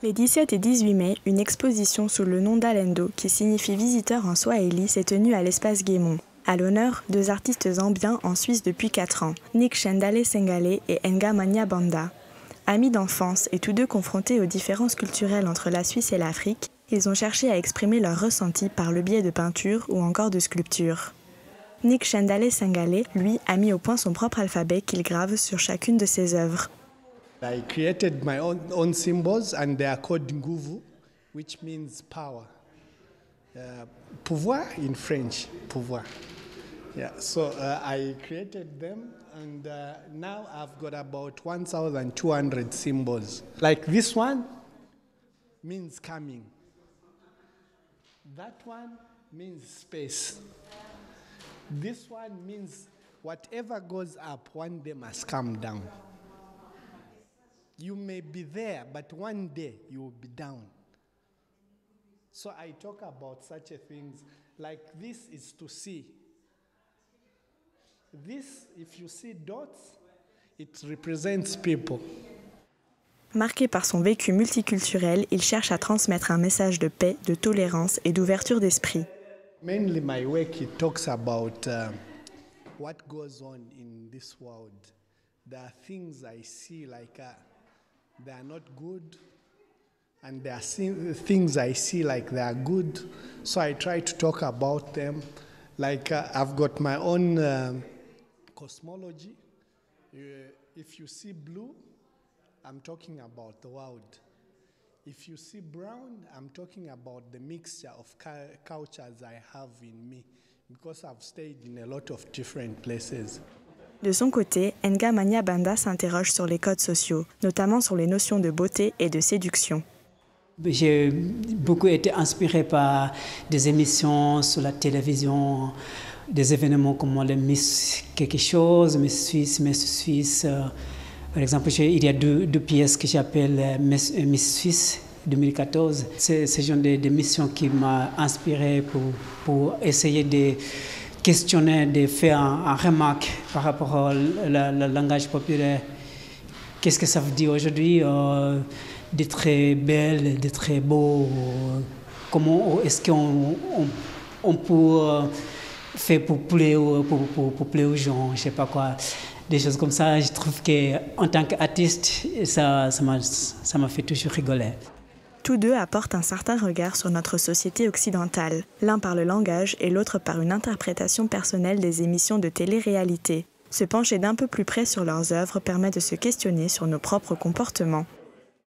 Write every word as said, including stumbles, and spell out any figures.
Les dix-sept et dix-huit mai, une exposition sous le nom d'Alendo, qui signifie visiteur en swahili, s'est tenue à l'espace Guémon. À l'honneur, deux artistes ambiens en Suisse depuis quatre ans, Nick Shendale Sengale et Nga Manya Banda. Amis d'enfance et tous deux confrontés aux différences culturelles entre la Suisse et l'Afrique, ils ont cherché à exprimer leurs ressentis par le biais de peinture ou encore de sculpture. Nick Shendale Sengale, lui, a mis au point son propre alphabet qu'il grave sur chacune de ses œuvres. I created my own, own symbols and they are called Nguvu, which means power. Uh, pouvoir in French, pouvoir. Yeah, so uh, I created them and uh, now I've got about one thousand two hundred symbols. Like this one means coming. That one means space. This one means whatever goes up one day must come down. You may be there, but one day you will be down. So I talk about such a things like this is to see. This, if you see dots, it represents people. Marqué par son vécu multiculturel, il cherche à transmettre un message de paix, de tolérance et d'ouverture d'esprit. Mainly my work, it talks about uh, what goes on in this world. There are things I see like uh, they are not good, and there are things I see like they are good. So I try to talk about them. Like uh, I've got my own uh, cosmology. Uh, if you see blue, I'm talking about the world. If you see brown, I'm talking about the mixture of cultures I have in me, because I've stayed in a lot of different places. De son côté, Nga Manya Banda s'interroge sur les codes sociaux, notamment sur les notions de beauté et de séduction. J'ai beaucoup été inspiré par des émissions sur la télévision, des événements comme le Miss quelque chose, Miss Suisse, Miss Suisse. Par exemple, il y a deux, deux pièces que j'appelle Miss, Miss Suisse deux mille quatorze. C'est ce genre de, de mission qui m'a inspiré pour, pour essayer de questionner, de faire un, un remarque par rapport au la, la langage populaire. Qu'est-ce que ça veut dire aujourd'hui euh, d'être belle, d'être beau? Comment est-ce qu'on on, on peut faire pour plaire, pour, pour, pour plaire aux gens, je ne sais pas quoi. Des choses comme ça, je trouve qu'en tant qu'artiste, ça, ça m'a, ça m'a fait toujours rigoler. Tous deux apportent un certain regard sur notre société occidentale, l'un par le langage et l'autre par une interprétation personnelle des émissions de télé-réalité. Se pencher d'un peu plus près sur leurs œuvres permet de se questionner sur nos propres comportements.